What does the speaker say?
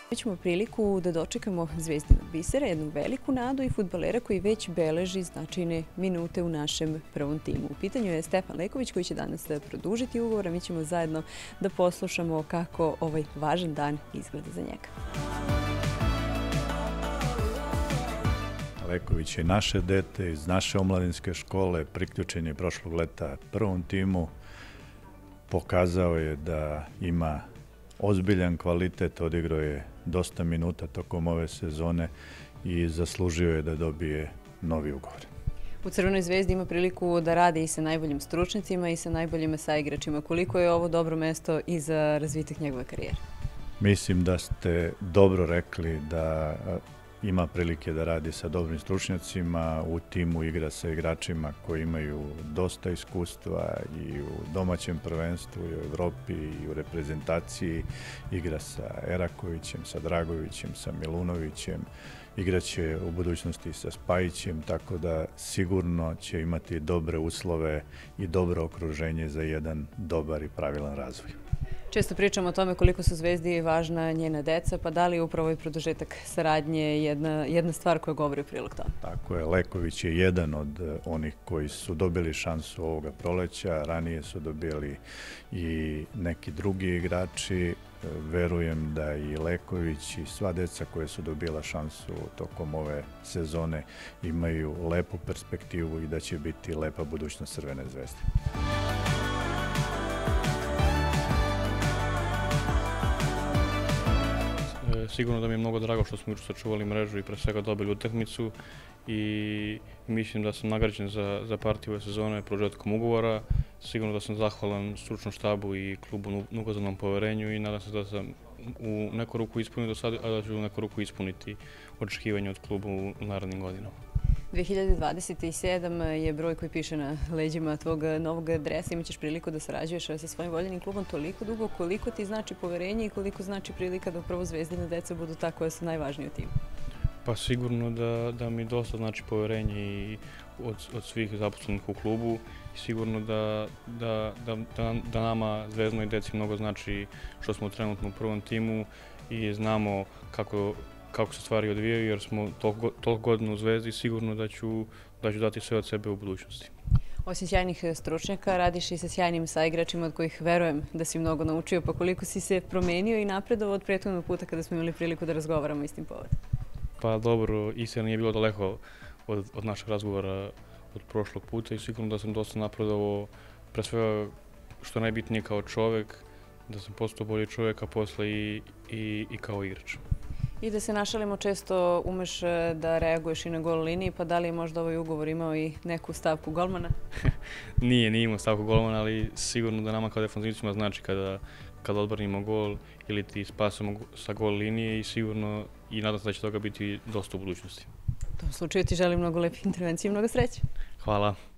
Imaćemo priliku da dočekamo Zvezdinog bisera, jednu veliku nadu i fudbalera koji već beleži značajne minute u našem prvom timu. U pitanju je Stefan Leković koji će danas produžiti ugovor, a mi ćemo zajedno da poslušamo kako ovaj važan dan izgleda za njega. Leković je naše dete iz naše omladinske škole, priključen je prošlog leta prvom timu, pokazao je da ima ozbiljan kvalitet, odigrao je dosta minuta tokom ove sezone i zaslužio je da dobije novi ugovor. U Crvenoj zvezdi ima priliku da radi i sa najboljim stručnicima i sa najboljim saigračima. Koliko je ovo dobro mesto i za razvitak njegove karijere? Mislim da ste dobro rekli da ima prilike da radi sa dobrim stručnjacima, u timu igra sa igračima koji imaju dosta iskustva i u domaćem prvenstvu, i u Evropi, i u reprezentaciji. Igra sa Erakovićem, sa Dragovićem, sa Milunovićem, igraće u budućnosti sa Spajićem, tako da sigurno će imati dobre uslove i dobro okruženje za jedan dobar i pravilan razvoj. Često pričamo o tome koliko su Zvezdi važna njena deca, pa da li je upravo i produžetak saradnje jedna stvar koja govori u prilog tome? Tako je, Leković je jedan od onih koji su dobili šansu ovoga proleća, ranije su dobili i neki drugi igrači. Verujem da i Leković i sva deca koje su dobila šansu tokom ove sezone imaju lepu perspektivu i da će biti lepa budućnost Crvene zvezde. Sigurno da mi je mnogo drago što smo juče sačuvali mrežu i pre svega dobili utakmicu i mislim da sam nagrađen za partiju ove sezone produžetkom ugovora. Sigurno da sam zahvalan stručnom štabu i klubu na ukazanom poverenju i nadam se da sam u neku ruku ispunio do sada, a da ću u neku ruku ispuniti očekivanje od kluba u narednim godinama. 2027 je broj koji piše na leđima tvog novog dresa. Imaćeš priliku da sarađuješ sa svojim voljenim klubom toliko dugo. Koliko ti znači poverenje i koliko znači prilika da upravo Zvezdina deca budu ta koja su najvažniji u timu? Pa sigurno da mi dosta znači poverenje i od svih zaposlenih u klubu i sigurno da nama Zvezdinoj deci mnogo znači što smo trenutno u prvom timu i znamo kako se stvari odvijaju jer smo toliko godina u Zvezdi i sigurno da ću dati sve od sebe u budućnosti. Osim sjajnih stručnjaka, radiš i sa sjajnim saigračima od kojih verujem da si mnogo naučio, pa koliko si se promenio i napredovao od prethodnog puta kada smo imali priliku da razgovaramo istim povodom? Pa dobro, istina nije bilo daleko od našeg razgovora od prošlog puta i sigurno da sam dosta napredovao, pre svega što je najbitnije kao čovek, da sam postao bolji čovek, a posle i kao igrač. I da se našalimo, često umeš da reaguješ i na gol liniji, pa da li je možda ovaj ugovor imao i neku stavku golmana? Nije imao stavku golmana, ali sigurno da nama kao defanzivcima znači kada odbranimo gol ili ti spasamo sa gol linije i sigurno i nadam se da će toga biti dosta u budućnosti. U tom slučaju ti želim mnogo lepih intervencija i mnogo sreće. Hvala.